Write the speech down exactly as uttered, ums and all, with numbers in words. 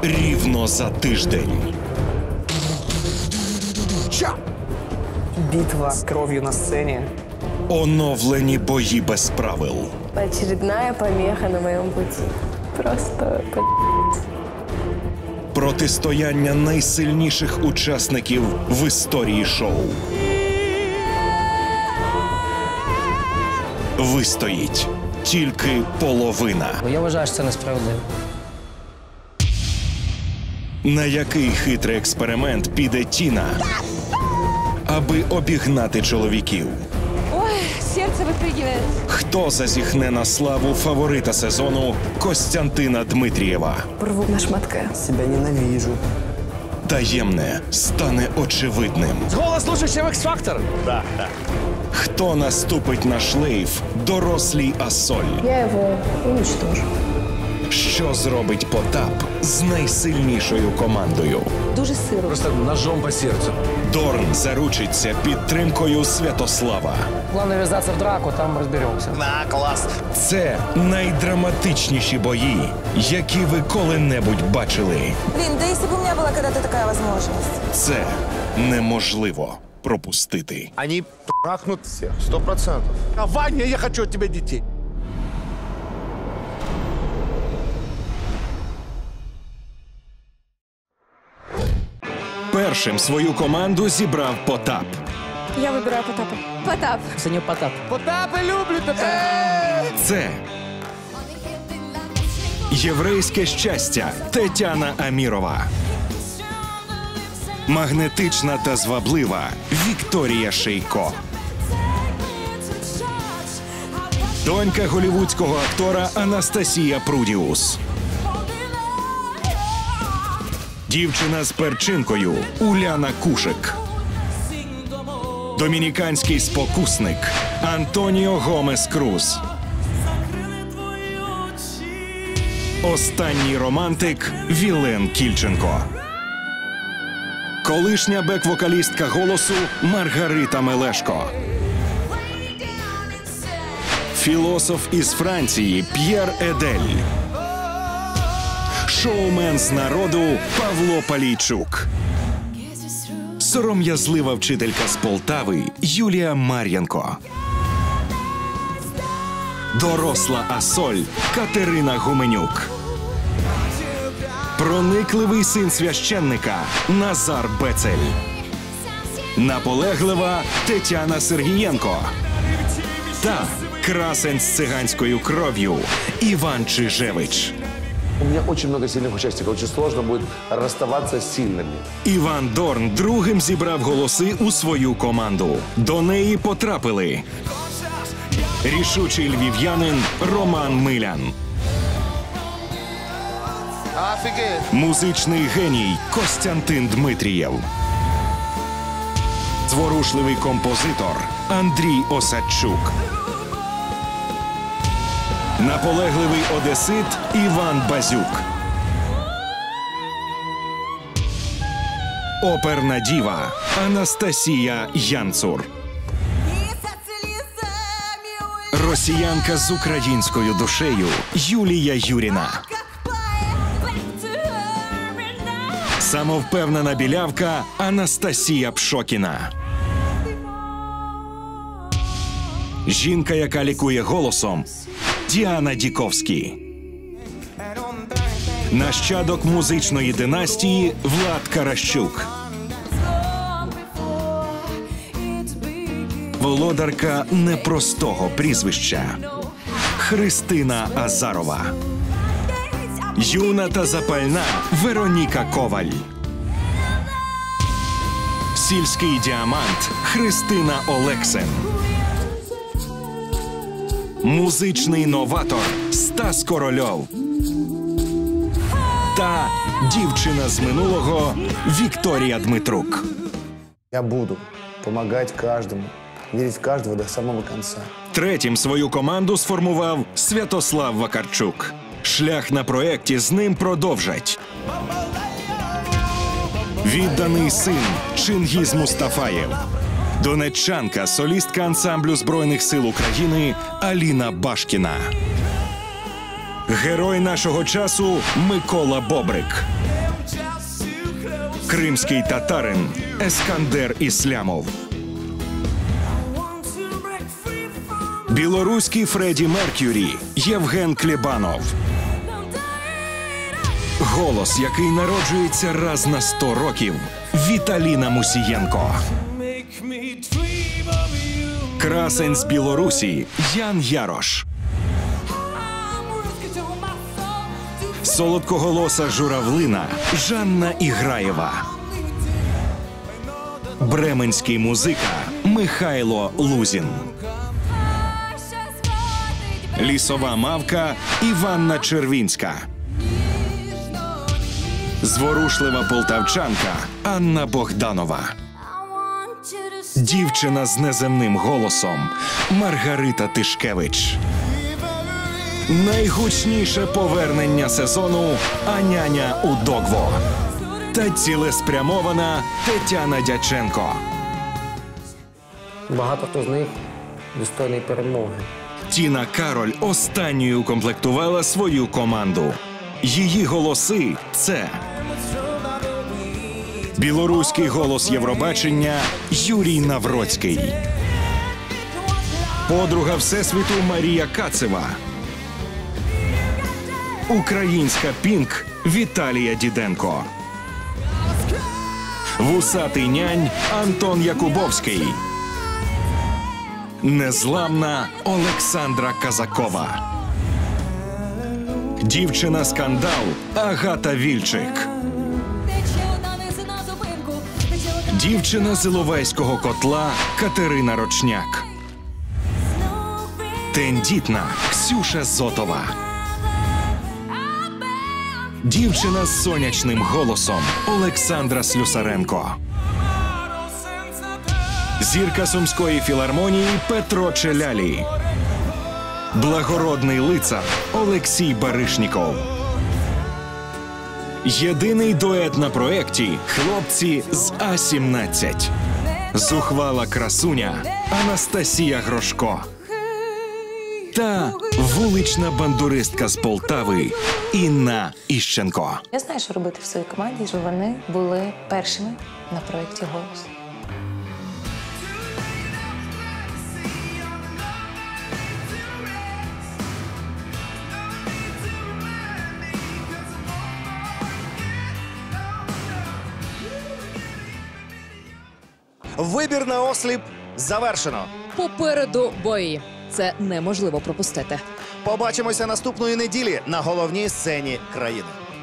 рівно за тиждень. Битва с кровью на сцене. Оновлені бої без правил. Очередная помеха на моем пути. Просто по***ць. Протистояння найсильніших учасників в історії шоу. Вистоїть тільки половина. Я вважаю, що це несправедливо. На який хитрий експеримент піде Тіна, аби обігнати чоловіків? Ой, серце випригує. Хто зазіхне на славу фаворита сезону Костянтина Дмитрієва? Порву на шматки. Себя ненавижу. Таємне стане очевидним. Голос лучше, ніж X-Factor. Хто наступить на шлейф дорослій Асоль? Я його уничтожу. Що зробить Потап з найсильнішою командою? Дуже сиро. Просто ножом по серцю. Дорн заручиться підтримкою Святослава. Главное ввязаться в драку, там розберемося. На, класс. Це найдраматичніші бої, які ви коли-небудь бачили. Блин, да если бы у меня была когда-то такая возможность. Це неможливо пропустити. Они трахнут всех, сто процентов. А Ваня, я хочу от тебя детей. Першим свою команду зібрав Потап. Я вибираю Потапа. Потап. Це не Потап. Потапа люблю тебе. Це єврейське щастя Тетяна Амірова. Магнетична та зваблива Вікторія Шейко. Донька голівудського актора Анастасія Прудіус. Дівчина з перчинкою Уляна Кушик. Домініканський спокусник Антоніо Гомес Круз. Останній романтик Вілен Кільченко. Колишня бек-вокалістка голосу Маргарита Мелешко. Філософ із Франції П'єр Едель. Шоумен з народу Павло Палійчук. Сором'язлива вчителька з Полтави Юлія Мар'янко. Доросла Асоль Катерина Гуменюк. Проникливий син священника Назар Бецель. Наполеглива Тетяна Сергієнко. Та красень з циганською кров'ю Іван Чижевич. У меня очень много сильных участников. Очень сложно будет расставаться с сильными. Іван Дорн другим зібрав голоси у свою команду. До неї потрапили рішучий львів'янин Роман Милян. Офигеть. Музичний геній Костянтин Дмитрієв. Зворушливий композитор Андрій Осадчук. Наполегливий одесит Іван Базюк. Оперна діва Анастасія Янцур. Росіянка з українською душею Юлія Юріна. Самовпевнена білявка Анастасія Пшокіна. Жінка, яка лікує голосом Діана Діковський. Нащадок музичної династії Влад Каращук. Володарка непростого прізвища Христина Азарова. Юна та запальна Вероніка Коваль. Сільський діамант Христина Олексен. Музичний новатор Стас Корольов. Та дівчина з минулого Вікторія Дмитрук. Я буду помогать каждому, верить в каждого до самого конца. Третім свою команду сформував Святослав Вакарчук. Шлях на проєкті з ним продовжать відданий син Чингіз Мустафаєв. Донеччанка, солістка ансамблю Збройних сил України Аліна Башкіна. Герой нашого часу Микола Бобрик. Кримський татарин Ескандер Іслямов. Білоруський Фредді Мерк'юрі Євген Клєбанов. Голос, який народжується раз на сто років Віталіна Мусієнко. Красень з Білорусі Ян Ярош. Солодкоголоса журавлина Жанна Іграєва. Бременський музика Михайло Лузін. Лісова мавка Іванна Червінська. Зворушлива полтавчанка Анна Богданова. Дівчина з неземним голосом Маргарита Тишкевич. Найгучніше повернення сезону Аняня Удогво та цілеспрямована Тетяна Дяченко. Багато хто з них достойний перемоги. Тіна Кароль останньою укомплектувала свою команду. Її голоси – це білоруський голос Євробачення Юрій Навроцький, подруга Всесвіту Марія Кацева, українська Пінк Віталія Діденко, вусатий нянь Антон Якубовський, незламна Олександра Казакова, дівчина-скандал Агата Вільчик, дівчина з Іловайського котла Катерина Рочняк, тендітна Ксюша Зотова, дівчина з сонячним голосом Олександра Слюсаренко, зірка Сумської філармонії Петро Челялі, благородний лицар Олексій Баришніков. Єдиний дует на проєкті «Хлопці з А сімнадцять». Зухвала красуня Анастасія Грошко. Та вулична бандуристка з Полтави Інна Іщенко. Я знаю, що робити в своїй команді, щоб вони були першими на проєкті «Голос». Вибір на осліп завершено. Попереду бої. Це неможливо пропустити. Побачимося наступної неділі на головній сцені країни.